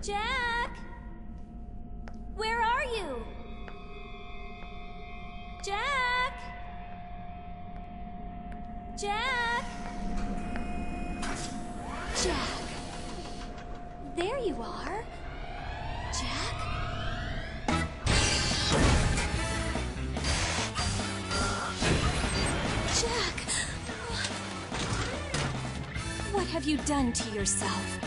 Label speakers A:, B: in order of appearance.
A: Jack? Where are you? Jack? Jack? Jack? There you are. Jack? Jack! What have you done to yourself?